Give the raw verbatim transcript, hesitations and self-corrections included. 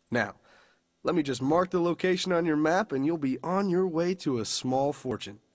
Now, let me just mark the location on your map and you'll be on your way to a small fortune.